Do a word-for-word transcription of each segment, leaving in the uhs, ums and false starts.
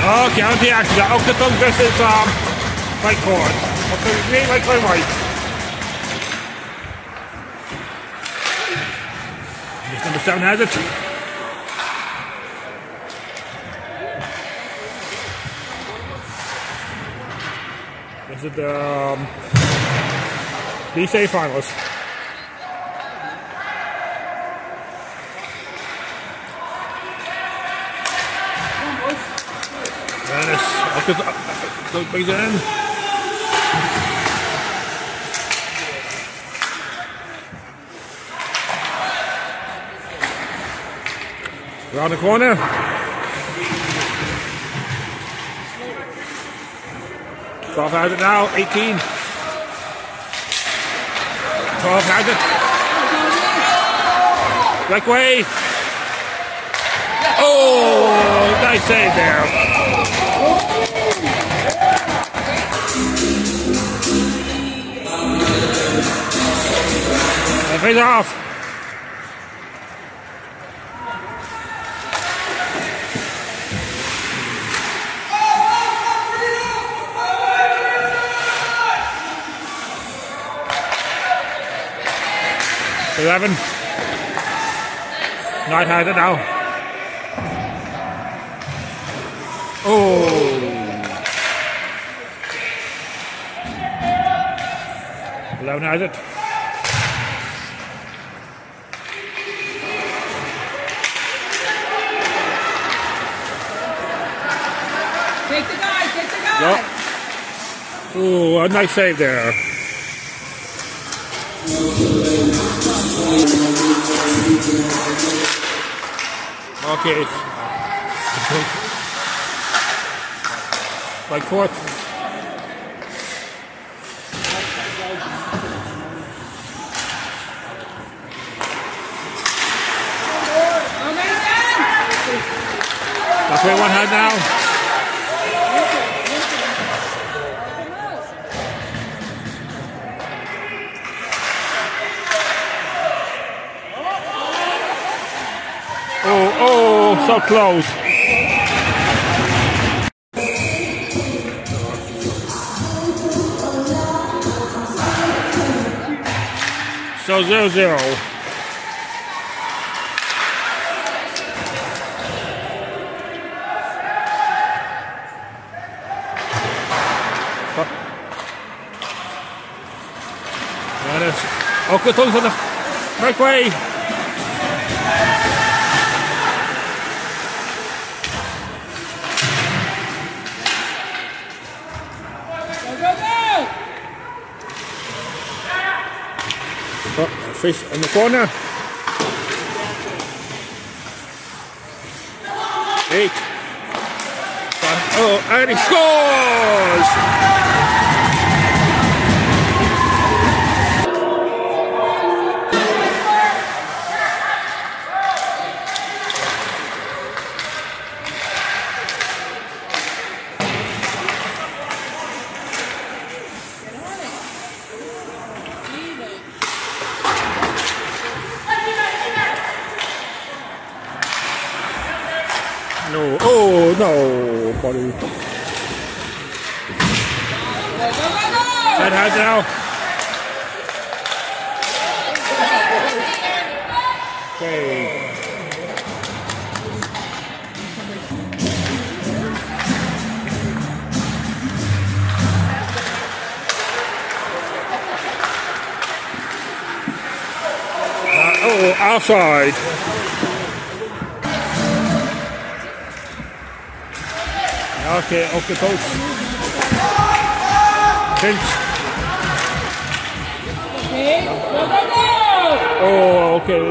Okay, on the action. Oakleton versus um, right court. Okay, green, right court, white. This number seven has it. This is the um, B C A finals. Dennis, Oakleton brings it in. Around the corner. twelve has it now, eighteen. twelve has it. Back way. Oh, nice save there. And face off. eleven. Nine has it now. Oh. eleven has it. Take the guy, take the guy. Yep. Oh, a nice save there. Okay. By court. That's where one hand now. Oh, oh, so close. So zero zero. That is Oakleton's on the right way. Oh, fish in the corner. Eight. Five. Oh, and he scores! No, oh no, buddy. That has now. Okay. Uh, oh, outside. Okay, okay, coach. Pinch. Okay, go, go, go! Oh, okay.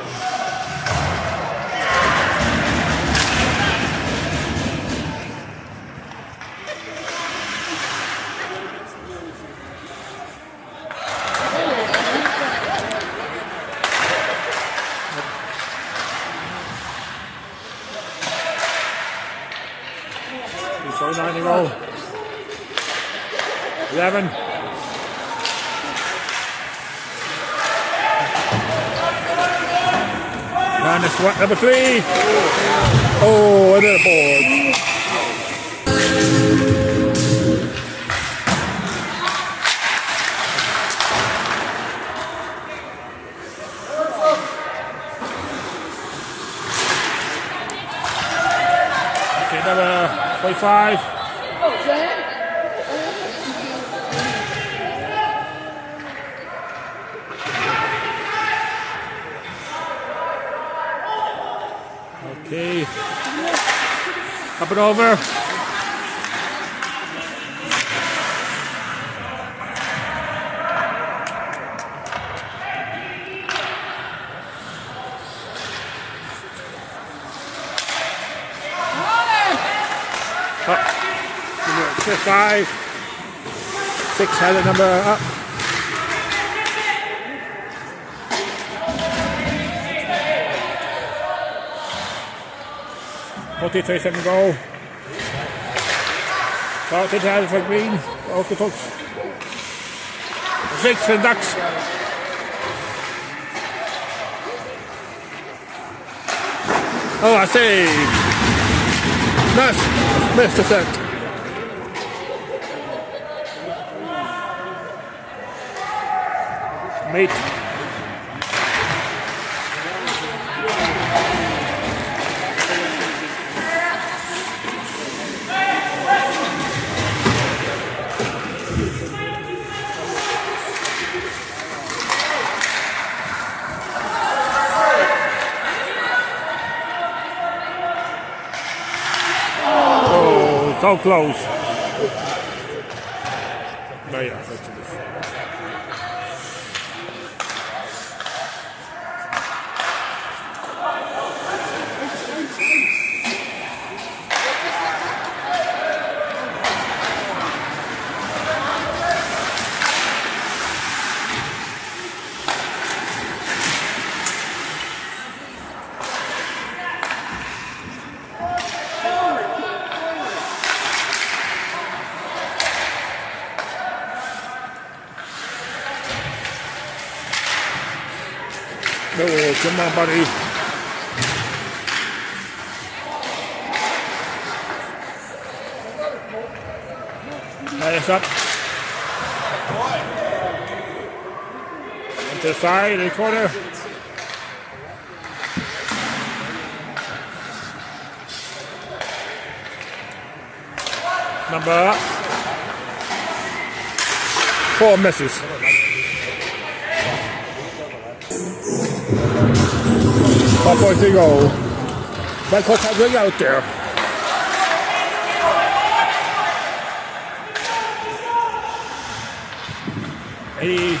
So nine to go. Eleven. Minus one, number three. Oh, and then a board. Get number twenty-five. Okay. Up and over. Up. Five. Six had a number up. forty-three second goal. Started out for Green. Orthodox. Six for Ducks. Oh, I see. Nice. Missed the set. Mate. So close. No, yeah, that's it. Oh, come on, buddy. Nice up. Into the side, in the corner. Number four misses. Four points to go. That clock has ring out there. Eighty.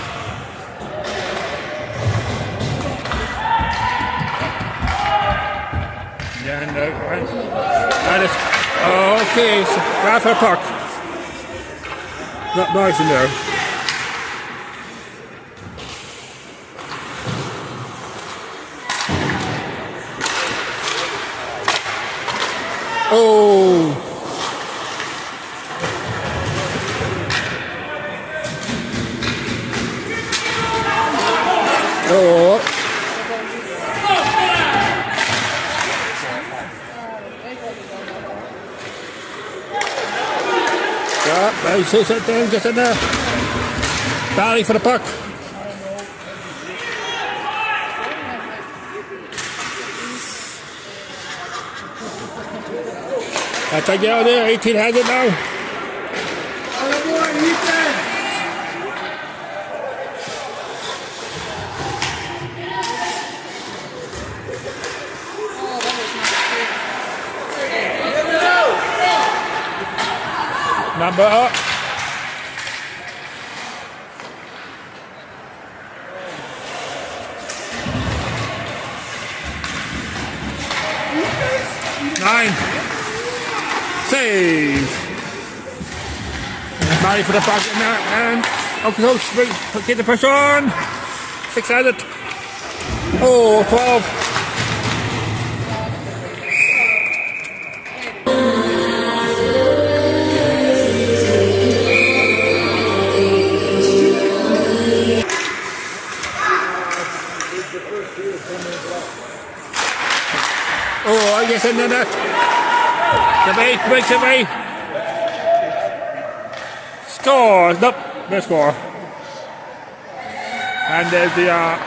Yeah, no, right. That is, oh, okay, so grab her puck. Not nice in there. Oh! Oh! Yeah, he says it there, gets in there. Valley for the puck. That's a girl there, eighteen has it now. Oh boy, Ethan! Number up. Nine. Save. Body for the puck and Okotoks get the pressure on. Six at it. Oh, twelve. Oh, I guess in the net. The bait breaks away. Score. Nope. No score. And there's the uh,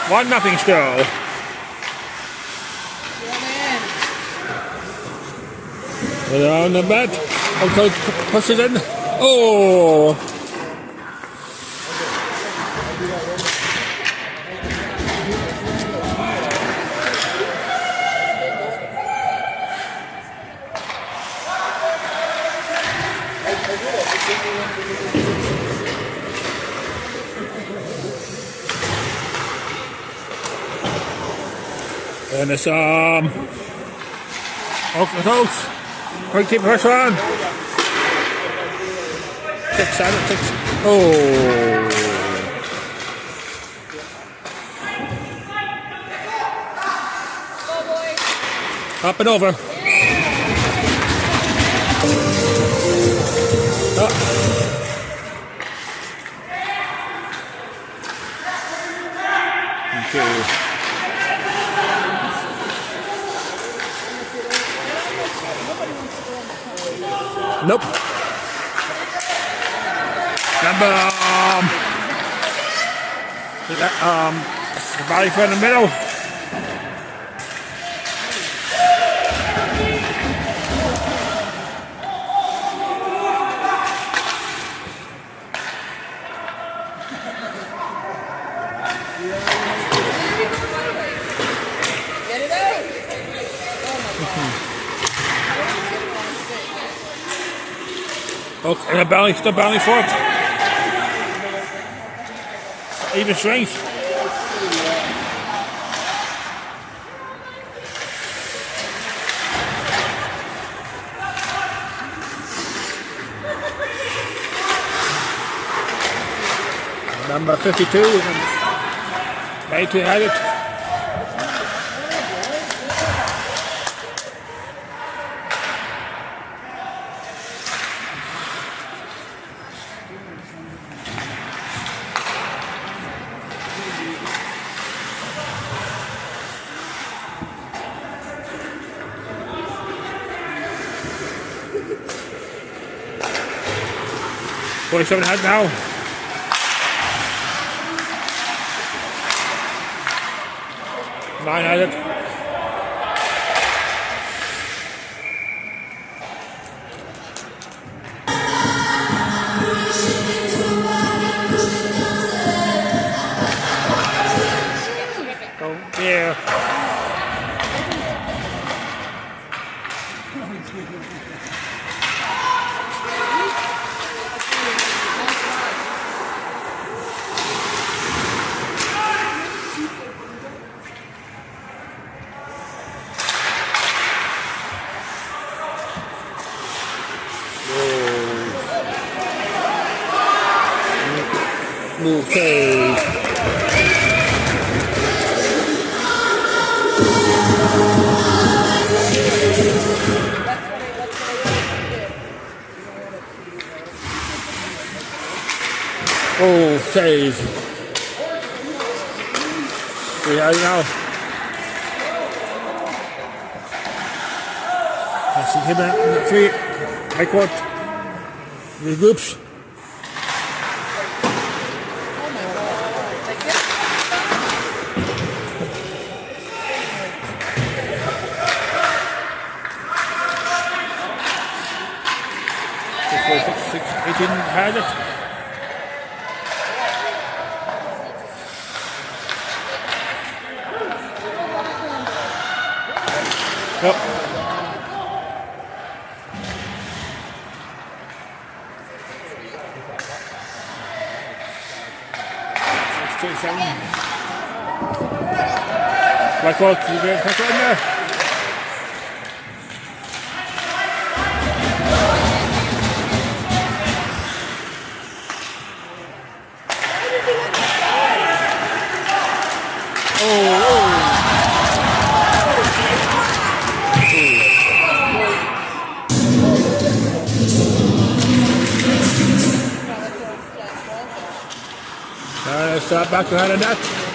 One nothing still. They're on the bat. Okay, push it in. Oh! And it's um Oakland Oaks. We keep pressure on. Six, seven, six. Oh. Up and over. Up. Okay. Nope. Number um, um, body for in the middle. Get it out. Okay, the belly, still belly for it. Even strength. Number fifty-two, right to had it. forty-seven had now. Nine had it. Oh, yeah. Okay. Oh, save. See how you know. I see him in the three. I caught the groups. six, eighteen had it. Yep. six twenty-seven. Black Hawk, you get pressure in there. Uh, back behind the net.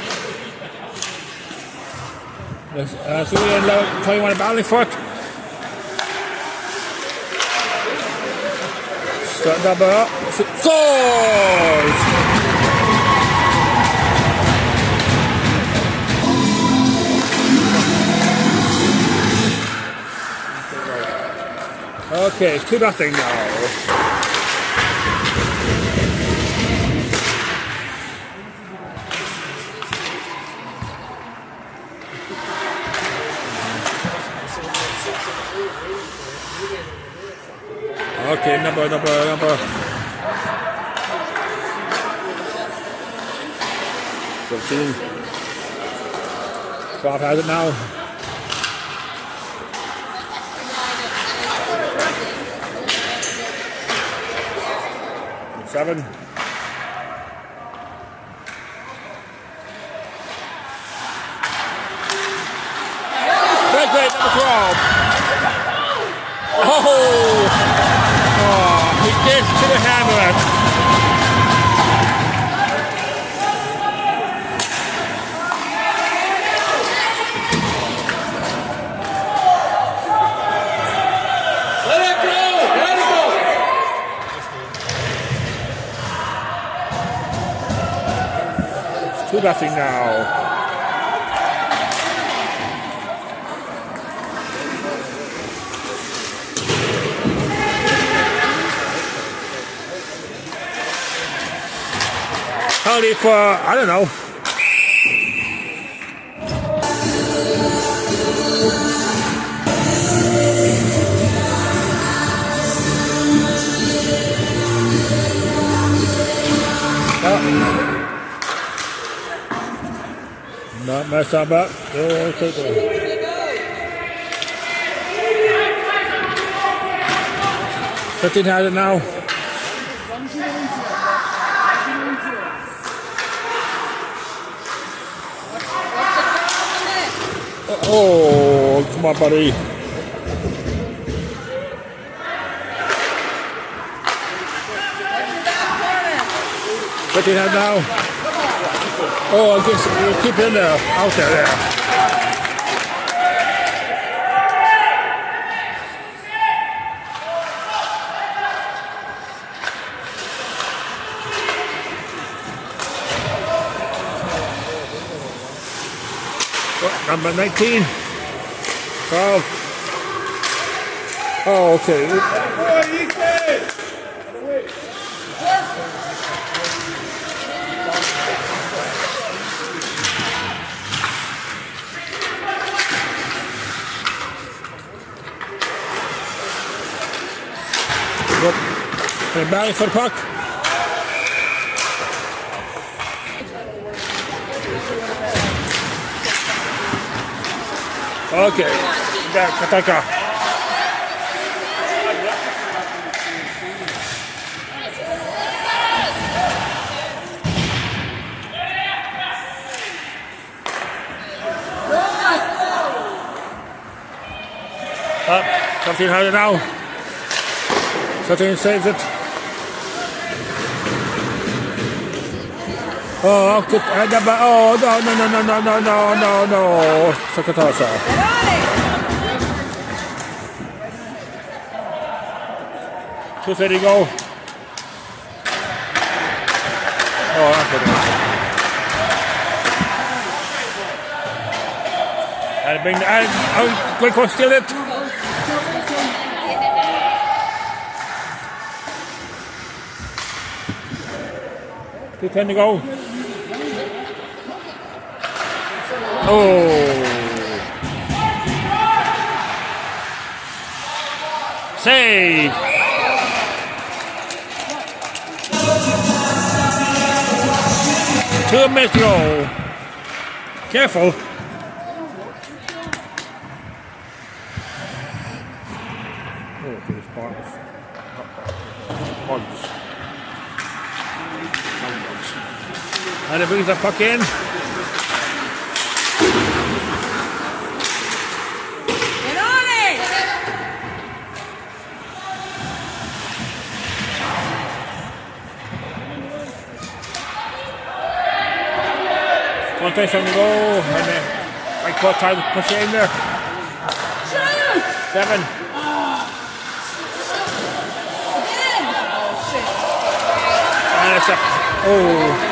There's uh, twenty-one at Bally Foot. Start double up. Scores! Okay, it's two nothing now. Okay, number, number, number. fifteen. twelve has it now. Seven. Great, great, number twelve. Oh! Oh, he gets to the hammer. Let it go! Let it go! Two nothing now. Penalty for, I don't know. Oh. Not mess up, but they'll take it. fifteen has it now. Oh, come on, buddy. fifteen has now. Oh, I guess you keep in there, out there, there. Number nineteen. twelve. Oh, okay. They're batting for the puck. Okay, there, Kataka. Up, something harder now. Something saves it. Oh, good. Uh, number, oh, no, no, no, no, no, no, no, no, no. Sakatasa. two thirty go. Oh, that's good. And bring the, and, oh, quick one, steal it. two ten to go. Oh. Save. Two minutes to go. Careful. Oh, there's bugs. Bugs. And it brings the puck in. Get on it! One thing from the goal, and then I caught time to push it in there. Shoot! Seven. And it's up. Oh.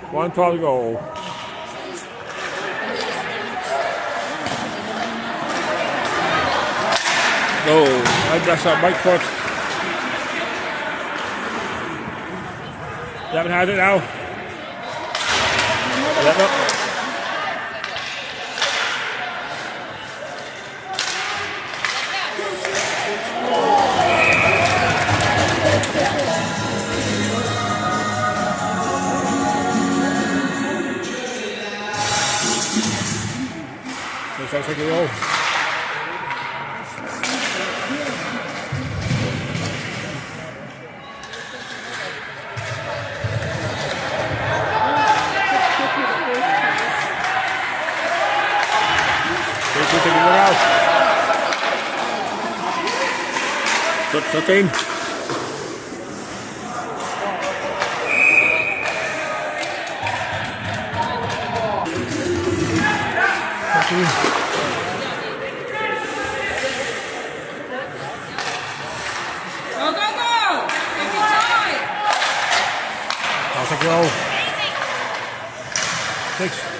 one twelve to go. Go. And that's a right foot. Eleven has it now. Eleven up. Let's take a roll. Take it out. thirteen. thirteen. Go, go, go! Take your time! I'll take it all. Six.